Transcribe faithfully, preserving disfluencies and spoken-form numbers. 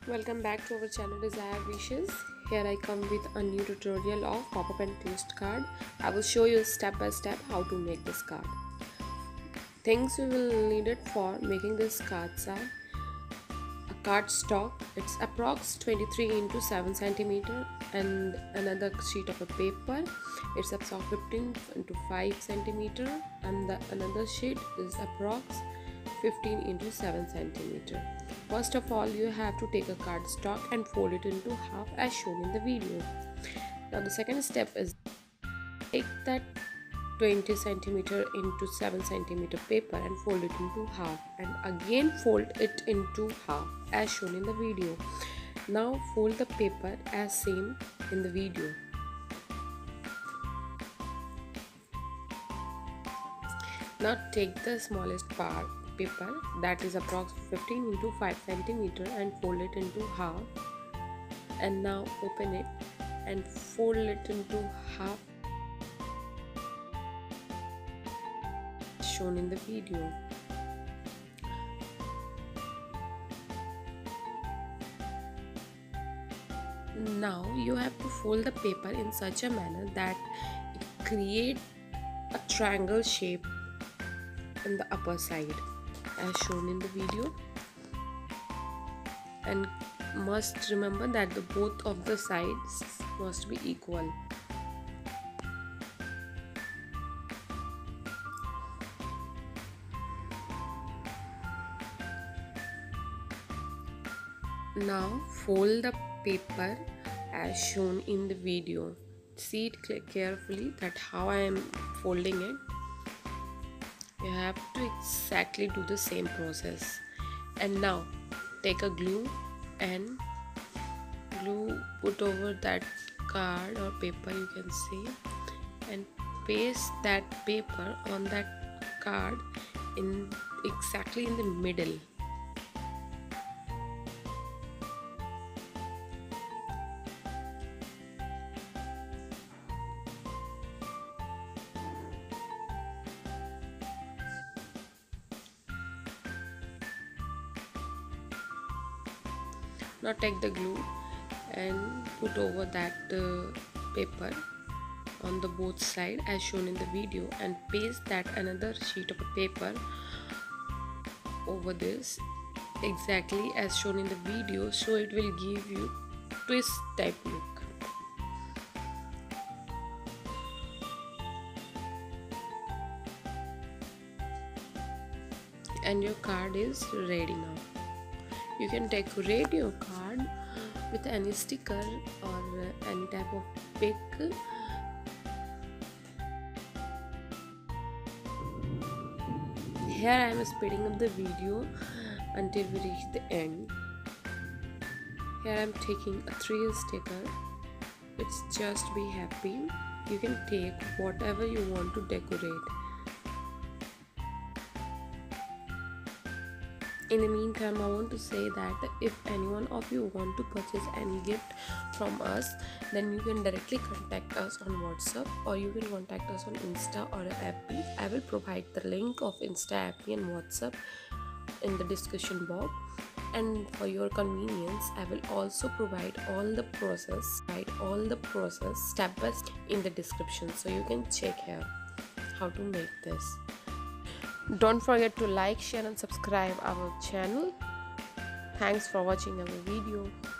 Welcome back to our channel Desire Wishes. Here I come with a new tutorial of pop-up and paste card. I will show you step by step how to make this card. Things you will need it for making this cards are a card stock. It's approx twenty-three into seven centimeter, and another sheet of a paper. It's approx fifteen into five centimeter, and the another sheet is approx fifteen into seven centimeter. First of all, you have to take a cardstock and fold it into half as shown in the video. Now the second step is take that twenty centimeter into seven centimeter paper and fold it into half, and again fold it into half as shown in the video. Now fold the paper as seen in the video. Now take the smallest part paper, that is approximately fifteen into five centimeter, and fold it into half, and now open it and fold it into half shown in the video. Now you have to fold the paper in such a manner that it creates a triangle shape in the upper side as shown in the video, and must remember that the both of the sides must be equal. Now fold the paper as shown in the video. See it carefully that how I am folding it. You have to exactly do the same process. And now take a glue and glue put over that card or paper, you can see, and paste that paper on that card in exactly in the middle. Now take the glue and put over that uh, paper on the both side as shown in the video, and paste that another sheet of paper over this exactly as shown in the video, so it will give you twist type look. And your card is ready now. You can decorate your card with any sticker or any type of pic. Here I am speeding up the video until we reach the end. Here I am taking a three sticker. It's just be happy. You can take whatever you want to decorate. In the meantime, I want to say that if any one of you want to purchase any gift from us, then you can directly contact us on WhatsApp, or you can contact us on Insta or F B. I will provide the link of Insta, F B and WhatsApp in the description box. And for your convenience, I will also provide all the process, right? All the process step by step in the description, so you can check here how to make this. Don't forget to like, share and subscribe our channel. Thanks for watching our video.